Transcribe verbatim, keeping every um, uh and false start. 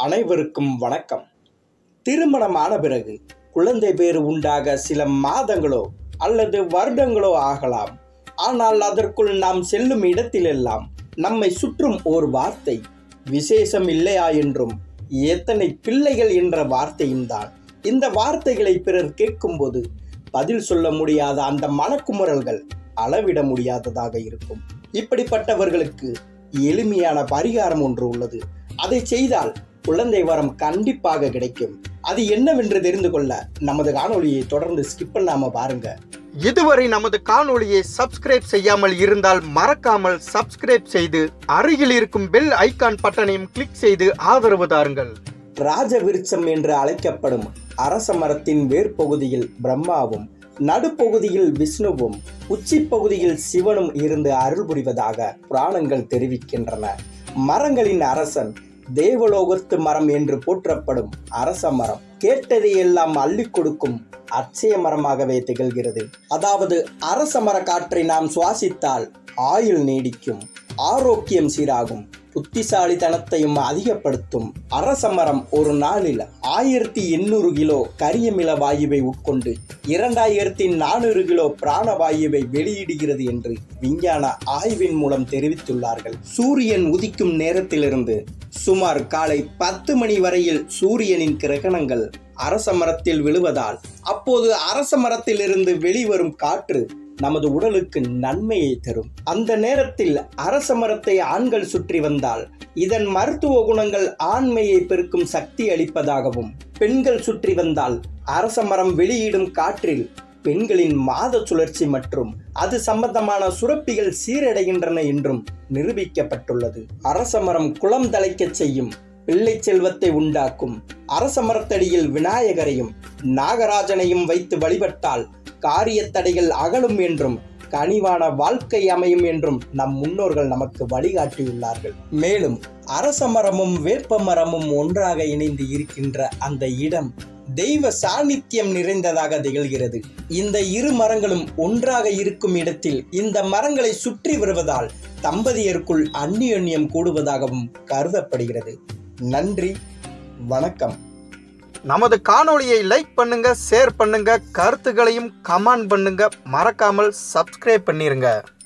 அனைவருக்கும் வணக்கம். திருமணமான பிறகு குழந்தை பேறு உண்டாக சில மாதங்களோ அல்லது வருடங்களோ ஆகலாம். ஆனால் அதற்குள் நாம் செல்லும் இடத்திலெல்லாம் நம்மை சுற்றும் ஓர் வார்த்தை விசேஷம் இல்லையா என்றும் எத்தனை பிள்ளைகள் என்ற வார்த்தையும் தான். இந்த வார்த்தைகளை பிறர் கேட்கும்போது பதில் சொல்ல முடியாத அந்த மனக்குமுறல்கள் அளவிட முடியாததாக இருக்கும். இப்படிப்பட்டவர்களுக்கு எளிமையான பரிகாரம் ஒன்று உள்ளது. அதை செய்தால் குழந்தை வரம் கண்டிப்பாக கிடைக்கும். அது என்னவென்று தெரிந்து கொள்ள நமது காணொளியை தொடர்ந்து ஸ்கிப் பண்ணாம பாருங்க. இதுவரை நமது காணொளியை சப்ஸ்கிரைப் செய்யாமல் இருந்தால் மறக்காமல் சப்ஸ்கிரைப் செய்து அருகில் இருக்கும் பெல் ஐகான் பட்டனையும் கிளிக் செய்து ஆதரவு தாருங்கள். ராஜவிருட்சம் என்று அழைக்கப்படும் அரசமரத்தின் வேர்பகுதியில் பிரம்மாவும், நடுப்பகுதியில் விஷ்ணுவும், உச்சி பகுதியில் சிவனும் இருந்து அருள் புரிவதாக புராணங்கள் தெரிவிக்கின்றன. மரங்களின் அரசன், தேவலோகத்து மரம் என்று போற்றப்படும் அரசமரம் கேட்டதையெல்லாம் அள்ளி கொடுக்கும் அட்சய மரமாகவே திகழ்கிறது. அதாவது அரசமர காற்றை நாம் சுவாசித்தால் ஆயுள் நீடிக்கும், ஆரோக்கியம் சீராகும், புத்திசாலித்தனத்தையும் அதிகப்படுத்தும். அரசமரம் ஒரு நாளில் ஆயிரத்தி எண்ணூறு கிலோ கரியமில வாயுவை உட்கொண்டு இரண்டாயிரத்தி நானூறு கிலோ பிராணவாயுவை வெளியிடுகிறது என்று விஞ்ஞான ஆய்வின் மூலம் தெரிவித்துள்ளார்கள். சூரியன் உதிக்கும் நேரத்திலிருந்து சுமார் காலை பத்து மணி வரையில் சூரியனின் கிரகணங்கள் அரசமரத்தில் விழுவதால் அப்போது அரசமரத்திலிருந்து வெளிவரும் காற்று நமது உடலுக்கு நன்மையை தரும். அந்த நேரத்தில் அரசமரத்தை ஆண்கள் சுற்றி வந்தால் இதன் மருத்துவ குணங்கள் ஆண்மையை பெருக்கும் சக்தி அளிப்பதாகவும், பெண்கள் சுற்றி வந்தால் அரசமரம் வெளியிடும் காற்றில் பெண்களின் மாத சுழற்சி மற்றும் அது சம்பந்தமான சுரப்பிகள் சீரடைகின்றன என்றும் நிரூபிக்கப்பட்டுள்ளது. அரசமரம் குளம் தழைக்க செய்யும், பிள்ளை செல்வத்தை உண்டாக்கும். அரசமரத்தடியில் விநாயகரையும் நாகராஜனையும் வைத்து வழிபட்டால் காரிய தடைகள் அகலும் என்றும் கனிவான வாழ்க்கை அமையும் என்றும் நம் முன்னோர்கள் நமக்கு வழிகாட்டியுள்ளார்கள். மேலும் அரசமரமும் வேப்ப மரமும் ஒன்றாக இணைந்து இருக்கின்ற அந்த இடம் தெய்வ சாநித்தியம் நிறைந்ததாக திகழ்கிறது. இந்த இரு மரங்களும் ஒன்றாக இருக்கும் இடத்தில் இந்த மரங்களை சுற்றி வருவதால் தம்பதியருக்குள் அந்நியோன்யம் கூடுவதாகவும் கருதப்படுகிறது. நன்றி, வணக்கம். நமது காணொளியை லைக் பண்ணுங்க, ஷேர் பண்ணுங்க, கருத்துக்களையும் கமெண்ட் பண்ணுங்க. மறக்காமல் சப்ஸ்கிரைப் பண்ணிருங்க.